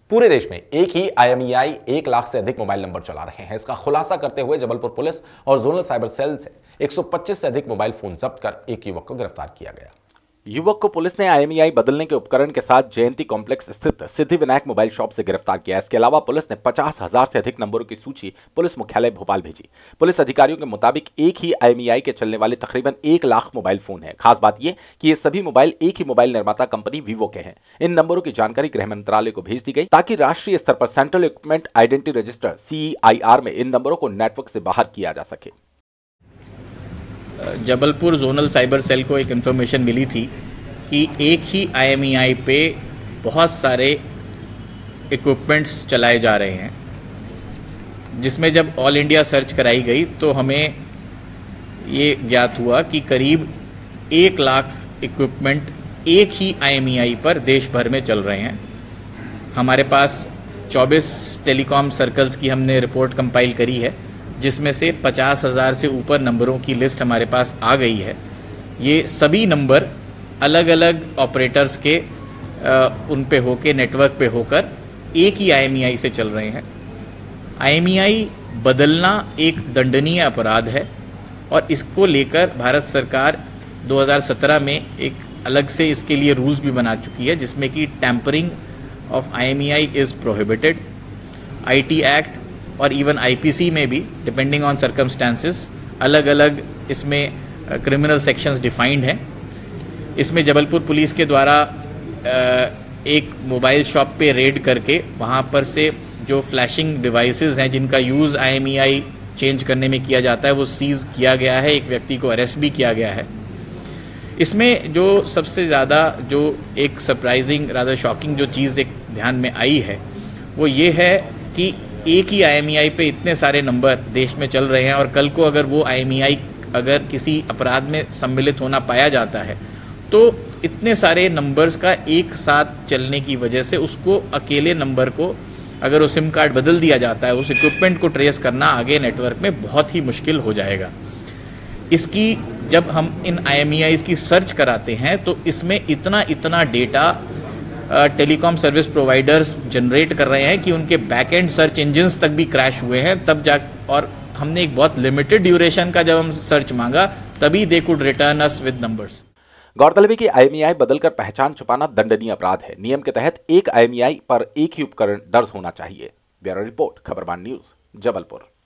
पूरे देश में एक ही IMEI 1 लाख से अधिक मोबाइल नंबर चला रहे हैं। इसका खुलासा करते हुए जबलपुर पुलिस और जोनल साइबर सेल से 125 से अधिक मोबाइल फोन जब्त कर एक युवक को गिरफ्तार किया गया। युवक को पुलिस ने IMEI बदलने के उपकरण के साथ जयंती कॉम्प्लेक्स स्थित सिद्धिविनायक मोबाइल शॉप से गिरफ्तार किया। इसके अलावा पुलिस ने 50,000 से अधिक नंबरों की सूची पुलिस मुख्यालय भोपाल भेजी। पुलिस अधिकारियों के मुताबिक एक ही IMEI के चलने वाले तकरीबन 1 लाख मोबाइल फोन है। खास बात यह कि ये सभी मोबाइल एक ही मोबाइल निर्माता कंपनी वीवो के हैं। इन नंबरों की जानकारी गृह मंत्रालय को भेज दी गई ताकि राष्ट्रीय स्तर पर central equipment identity register CEIR में इन नंबरों को नेटवर्क से बाहर किया जा सके। जबलपुर जोनल साइबर सेल को एक इन्फॉर्मेशन मिली थी कि एक ही IMEI पे बहुत सारे इक्विपमेंट्स चलाए जा रहे हैं, जिसमें जब ऑल इंडिया सर्च कराई गई तो हमें ये ज्ञात हुआ कि करीब 1 लाख इक्विपमेंट एक ही IMEI पर देश भर में चल रहे हैं। हमारे पास 24 टेलीकॉम सर्कल्स की हमने रिपोर्ट कंपाइल करी है, जिसमें से 50,000 से ऊपर नंबरों की लिस्ट हमारे पास आ गई है। ये सभी नंबर अलग अलग ऑपरेटर्स के उन पे होके नेटवर्क पे होकर एक ही IMEI से चल रहे हैं। IMEI बदलना एक दंडनीय अपराध है और इसको लेकर भारत सरकार 2017 में एक अलग से इसके लिए रूल्स भी बना चुकी है, जिसमें कि tampering of IMEI is prohibited. IT act और इवन IPC में भी डिपेंडिंग ऑन सर्कमस्टांसेस अलग अलग इसमें क्रिमिनल सेक्शंस डिफाइंड हैं। इसमें जबलपुर पुलिस के द्वारा एक मोबाइल शॉप पे रेड करके वहाँ पर से जो फ्लैशिंग डिवाइसेस हैं जिनका यूज़ IMEI चेंज करने में किया जाता है वो सीज किया गया है। एक व्यक्ति को अरेस्ट भी किया गया है। इसमें जो सबसे ज़्यादा जो एक सरप्राइजिंग रादर शॉकिंग जो चीज़ एक ध्यान में आई है वो ये है कि एक ही IMEI पे इतने सारे नंबर देश में चल रहे हैं और कल को अगर वो IMEI अगर किसी अपराध में सम्मिलित होना पाया जाता है तो इतने सारे नंबर्स का एक साथ चलने की वजह से उसको अकेले नंबर को अगर वो सिम कार्ड बदल दिया जाता है उस इक्विपमेंट को ट्रेस करना आगे नेटवर्क में बहुत ही मुश्किल हो जाएगा। इसकी जब हम इन IMEIs की सर्च कराते हैं तो इसमें इतना data telecom service providers generate कर रहे हैं कि उनके बैक एंड सर्च इंजन्स तक भी क्रैश हुए हैं। तब जा और हमने एक बहुत लिमिटेड ड्यूरेशन का जब हम सर्च मांगा तभी they could return us with numbers. गौरतलब है कि IMEI बदलकर पहचान छुपाना दंडनीय अपराध है। नियम के तहत एक IMEI पर एक ही उपकरण दर्ज होना चाहिए। Bureau report, Khabarban news, Jabalpur.